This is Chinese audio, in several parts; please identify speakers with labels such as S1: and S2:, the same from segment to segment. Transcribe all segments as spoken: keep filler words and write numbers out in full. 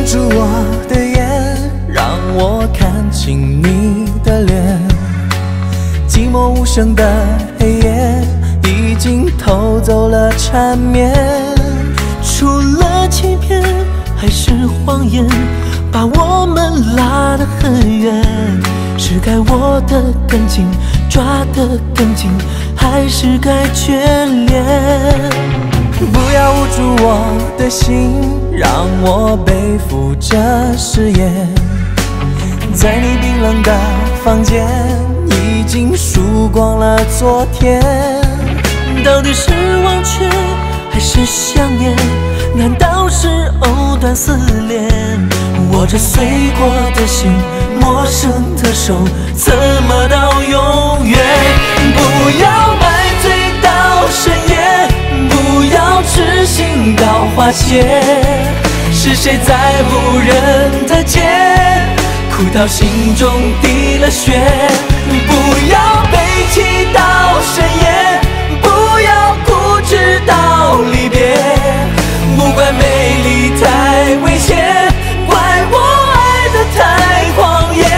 S1: 蒙住我的眼，让我看清你的脸。寂寞无声的黑夜，已经偷走了缠绵。除了欺骗，还是谎言，把我们拉得很远。是该握得更紧，抓得更紧，还是该眷恋？不要捂住我的心，让我背负着誓言。在你冰冷的房间，已经输光了昨天。到底是忘却还是想念？难道是藕断丝连？握着碎过的心，陌生的手，怎么到永远？不要买醉到深夜，不要痴心到花谢。是谁在无人的街，哭到心中滴了血？不要悲泣到深夜，不要固执到离别。不怪美丽太危险，怪我爱得太狂野。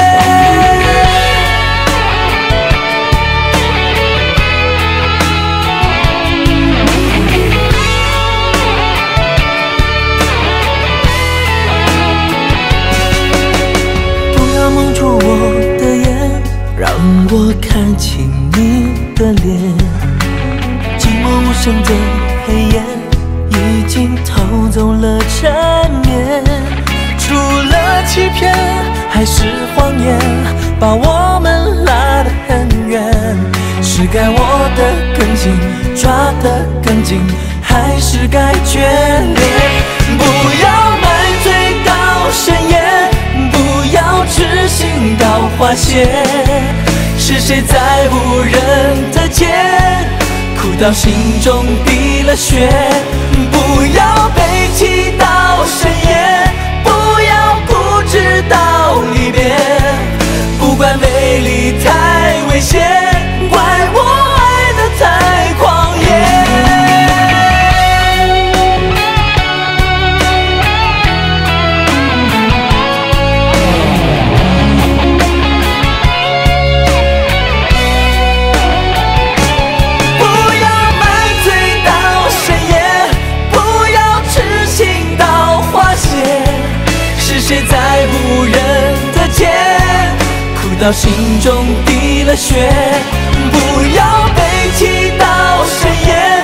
S1: 不要蒙住我的眼，让我看清你的脸。寂寞无声的黑夜，已经偷走了缠绵。除了欺骗还是谎言，把我们拉得很远。是该握得更紧，抓得更紧，还是该眷恋？不要买醉到深夜，不要痴心到花谢。是谁在无人的街，哭到心中滴了血？不要悲泣到深夜，不要固执到离别。不怪美丽太危险，怪我爱得太狂野。谁在无人的街，哭到心中滴了血？不要悲泣到深夜。